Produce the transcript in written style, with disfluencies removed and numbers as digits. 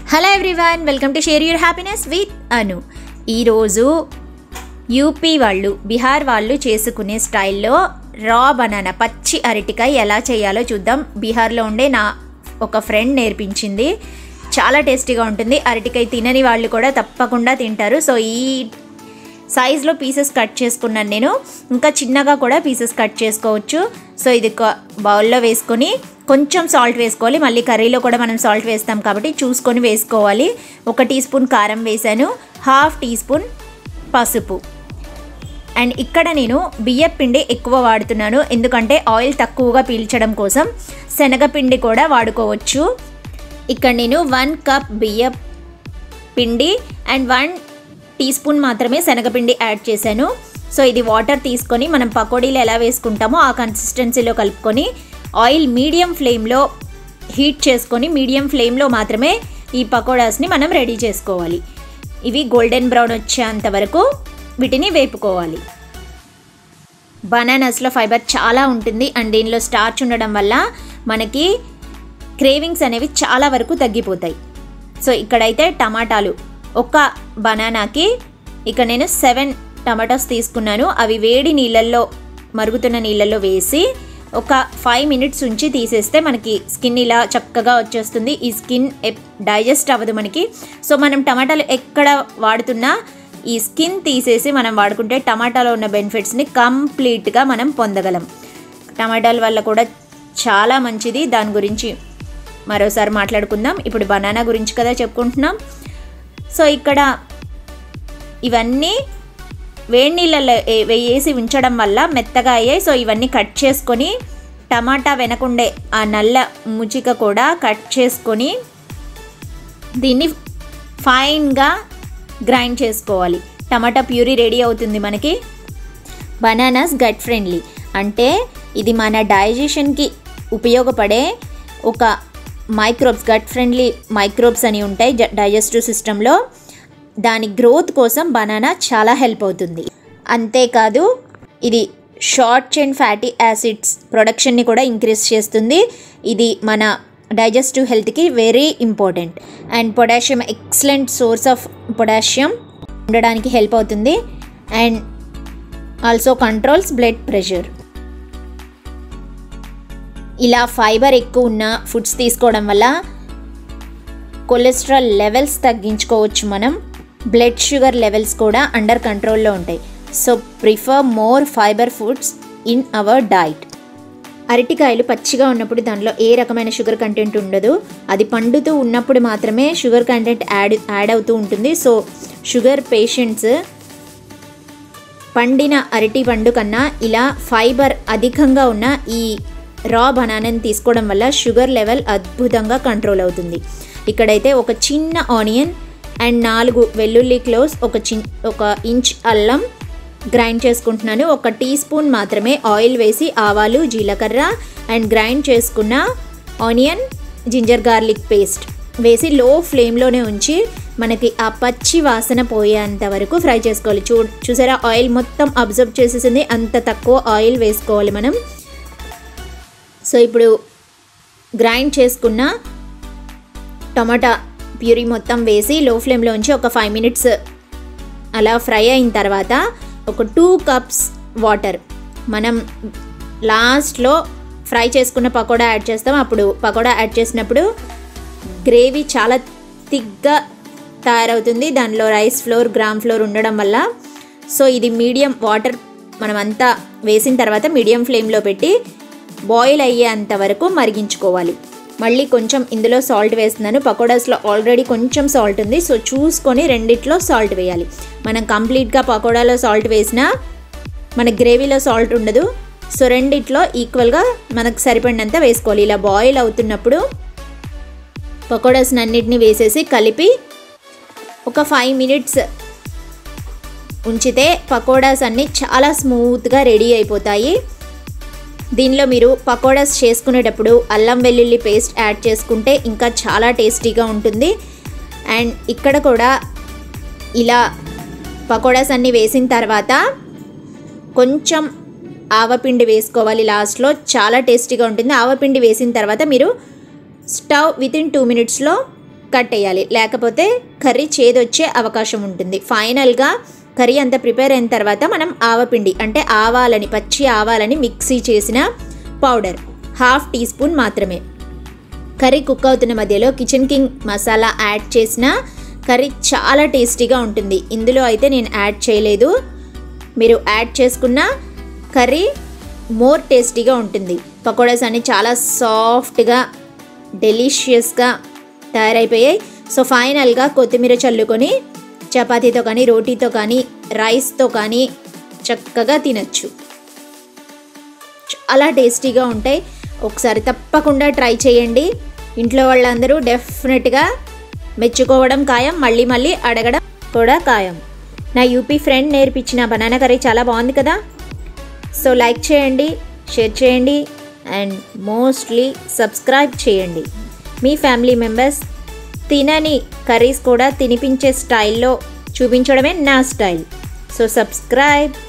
Hello everyone, welcome to share your happiness with Anu. ఈరోజు UP వాళ్ళు, బీహార్ వాళ్ళు చేసుకునే స్టైల్లో రా బనానా, పచ్చి అరటికాయ ఎలా చేయాలో చూద్దాం. బీహార్లో ఉండే నా ఒక ఫ్రెండ్ నేర్పించింది. చాలా టేస్టీగా ఉంటుంది. అరటికాయ తినని వాళ్ళు కూడా తప్పకుండా తింటారు. సో ఈ సైజులో పీసెస్ కట్ చేసుకున్నాను నేను. ఇంకా చిన్నగా కూడా పీసెస్ కట్ చేసుకోవచ్చు. సో ఇది బౌల్లో వేసుకొని కొంచెం సాల్ట్ వేసుకోవాలి. మళ్ళీ కర్రీలో కూడా మనం సాల్ట్ వేస్తాం కాబట్టి చూసుకొని వేసుకోవాలి. 1 టీ స్పూన్ కారం వేసాను, 1/2 టీ స్పూన్ పసుపు. అండ్ ఇక్కడ నేను బియ్యపిండి ఎక్కువ వాడుతున్నాను, ఎందుకంటే ఆయిల్ తక్కువగా పీల్చడం కోసం. శనగపిండి కూడా వాడుకోవచ్చు. ఇక్కడ నేను 1 కప్ బియ్య పిండి అండ్ 1 టీ స్పూన్ మాత్రమే శనగపిండి యాడ్ చేశాను. సో ఇది వాటర్ తీసుకొని మనం పకోడీలు ఎలా వేసుకుంటామో ఆ కన్సిస్టెన్సీలో కలుపుకొని ఆయిల్ మీడియం ఫ్లేమ్లో హీట్ చేసుకొని మీడియం ఫ్లేమ్లో మాత్రమే ఈ పకోడాస్ని మనం రెడీ చేసుకోవాలి. ఇవి గోల్డెన్ బ్రౌన్ వచ్చేంత వరకు వీటిని వేపుకోవాలి. బనానాస్లో ఫైబర్ చాలా ఉంటుంది అండ్ దీనిలో స్టార్చ్ ఉండడం వల్ల మనకి క్రేవింగ్స్ అనేవి చాలా వరకు తగ్గిపోతాయి. సో ఇక్కడైతే టమాటాలు, ఒక బనానాకి ఇక్కడ నేను 7 టమాటాస్ తీసుకున్నాను. అవి వేడి నీళ్ళల్లో, మరుగుతున్న నీళ్ళల్లో వేసి ఒక 5 మినిట్స్ ఉంచి తీసేస్తే మనకి స్కిన్ ఇలా చక్కగా వచ్చేస్తుంది. ఈ స్కిన్ డైజెస్ట్ అవ్వదు మనకి. సో మనం టమాటాలు ఎక్కడ వాడుతున్నా ఈ స్కిన్ తీసేసి మనం వాడుకుంటే టమాటాలో ఉన్న బెనిఫిట్స్ని కంప్లీట్గా మనం పొందగలం. టమాటాల వల్ల కూడా చాలా మంచిది. దాని గురించి మరోసారి మాట్లాడుకుందాం. ఇప్పుడు బనానా గురించి కదా చెప్పుకుంటున్నాం. సో ఇక్కడ ఇవన్నీ వేడి నీళ్ళలో వేసి ఉంచడం వల్ల మెత్తగా అయ్యాయి. సో ఇవన్నీ కట్ చేసుకొని టమాటా వెనకుండే ఆ నల్ల ముచిక కూడా కట్ చేసుకొని దీన్ని ఫైన్గా గ్రైండ్ చేసుకోవాలి. టమాటా ప్యూరీ రెడీ అవుతుంది మనకి. బనానాస్ గట్ ఫ్రెండ్లీ, అంటే ఇది మన డైజెషన్కి ఉపయోగపడే ఒక మైక్రోబ్స్, గట్ ఫ్రెండ్లీ మైక్రోబ్స్ అని ఉంటాయి డైజెస్టివ్ సిస్టంలో. దాని గ్రోత్ కోసం బనానా చాలా హెల్ప్ అవుతుంది. అంతేకాదు ఇది షార్ట్ చైన్ ఫ్యాటీ యాసిడ్స్ ప్రొడక్షన్ని కూడా ఇంక్రీజ్ చేస్తుంది. ఇది మన డైజెస్టివ్ హెల్త్కి very important. And potassium, excellent source of potassium ఉండడానికి హెల్ప్ అవుతుంది. And also controls blood pressure. ఇలా ఫైబర్ ఎక్కువ ఉన్న ఫుడ్స్ తీసుకోవడం వల్ల కొలెస్ట్రాల్ లెవెల్స్ తగ్గించుకోవచ్చు మనం. బ్లడ్ షుగర్ లెవెల్స్ కూడా అండర్ కంట్రోల్లో ఉంటాయి. So prefer more fibre foods in our diet. అరటికాయలు పచ్చిగా ఉన్నప్పుడు దానిలో ఏ రకమైన షుగర్ కంటెంట్ ఉండదు. అది పండుతూ ఉన్నప్పుడు మాత్రమే షుగర్ కంటెంట్ యాడ్ అవుతూ ఉంటుంది. సో షుగర్ పేషెంట్స్ పండిన అరటి పండు కన్నా ఇలా ఫైబర్ అధికంగా ఉన్న ఈ రా బనానాని తీసుకోవడం వల్ల షుగర్ లెవెల్ అద్భుతంగా కంట్రోల్ అవుతుంది. ఇక్కడైతే ఒక చిన్న ఆనియన్ అండ్ 4 వెల్లుల్లి క్లోవ్స్, ఒక ఇంచ్ అల్లం గ్రైండ్ చేసుకుంటున్నాను. 1 టీ స్పూన్ మాత్రమే ఆయిల్ వేసి ఆవాలు, జీలకర్ర అండ్ గ్రైండ్ చేసుకున్న ఆనియన్, జింజర్ గార్లిక్ పేస్ట్ వేసి లో ఫ్లేమ్లోనే ఉంచి మనకి ఆ పచ్చి వాసన పోయేంత వరకు ఫ్రై చేసుకోవాలి. చూసారా, ఆయిల్ మొత్తం అబ్జర్వ్ చేసేసింది. అంత తక్కువ ఆయిల్ వేసుకోవాలి మనం. సో ఇప్పుడు గ్రైండ్ చేసుకున్న టమాటా ప్యూరీ మొత్తం వేసి లో ఫ్లేమ్లో ఉంచి ఒక 5 మినిట్స్ అలా ఫ్రై అయిన తర్వాత ఒక 2 కప్స్ వాటర్ మనం లాస్ట్లో ఫ్రై చేసుకున్న పకోడా యాడ్ చేస్తాం. అప్పుడు పకోడా యాడ్ చేసినప్పుడు గ్రేవీ చాలా థిక్గా తయారవుతుంది. దానిలో రైస్ ఫ్లోర్, గ్రామ్ ఫ్లోర్ ఉండడం వల్ల. సో ఇది మీడియం వాటర్ మనం అంతా వేసిన తర్వాత మీడియం ఫ్లేమ్లో పెట్టి బాయిల్ అయ్యేంత వరకు మరిగించుకోవాలి. మళ్ళీ కొంచెం ఇందులో సాల్ట్ వేస్తున్నాను. పకోడాస్లో ఆల్రెడీ కొంచెం సాల్ట్ ఉంది. సో చూసుకొని రెండిట్లో సాల్ట్ వేయాలి. మనం కంప్లీట్గా పకోడాలో సాల్ట్ వేసినా మన గ్రేవీలో సాల్ట్ ఉండదు. సో రెండిట్లో ఈక్వల్గా మనకు సరిపడినంత వేసుకోవాలి. ఇలా బాయిల్ అవుతున్నప్పుడు పకోడాస్ని అన్నిటిని వేసేసి కలిపి ఒక 5 మినిట్స్ ఉంచితే పకోడాస్ అన్నీ చాలా స్మూత్గా రెడీ అయిపోతాయి. దీనిలో మీరు పకోడాస్ చేసుకునేటప్పుడు అల్లం వెల్లుల్లి పేస్ట్ యాడ్ చేసుకుంటే ఇంకా చాలా టేస్టీగా ఉంటుంది. అండ్ ఇక్కడ కూడా ఇలా పకోడాస్ అన్నీ వేసిన తర్వాత కొంచెం ఆవపిండి వేసుకోవాలి లాస్ట్లో. చాలా టేస్టీగా ఉంటుంది. ఆవపిండి వేసిన తర్వాత మీరు స్టవ్ వితిన్ 2 మినిట్స్లో కట్టేయాలి, లేకపోతే కర్రీ చేదొచ్చే అవకాశం ఉంటుంది. ఫైనల్గా కర్రీ అంతా ప్రిపేర్ అయిన తర్వాత మనం ఆవపిండి అంటే ఆవాలని, పచ్చి ఆవాలని మిక్సీ చేసిన పౌడర్ 1/2 టీ స్పూన్ మాత్రమే. కర్రీ కుక్ అవుతున్న మధ్యలో కిచెన్ కింగ్ మసాలా యాడ్ చేసిన కర్రీ చాలా టేస్టీగా ఉంటుంది. ఇందులో అయితే నేను యాడ్ చేయలేదు, మీరు యాడ్ చేసుకున్న కర్రీ మోర్ టేస్టీగా ఉంటుంది. పకోడాస్ అన్ని చాలా సాఫ్ట్గా డెలిషియస్గా తయారైపోయాయి. సో ఫైనల్గా కొత్తిమీర చల్లుకొని చపాతీతో కానీ, రోటీతో కానీ, రైస్తో కానీ చక్కగా తినచ్చు. చాలా టేస్టీగా ఉంటాయి. ఒకసారి తప్పకుండా ట్రై చేయండి. ఇంట్లో వాళ్ళందరూ డెఫినెట్గా మెచ్చుకోవడం ఖాయం, మళ్ళీ మళ్ళీ అడగడం కూడా ఖాయం. నా యూపీ ఫ్రెండ్ నేర్పించిన బనానా కర్రీ చాలా బాగుంది కదా. సో లైక్ చేయండి, షేర్ చేయండి అండ్ మోస్ట్లీ సబ్స్క్రైబ్ చేయండి. మీ ఫ్యామిలీ మెంబర్స్ తినని కర్రీస్ కూడా తినిపించే స్టైల్లో చూపించడమే నా స్టైల్. So subscribe.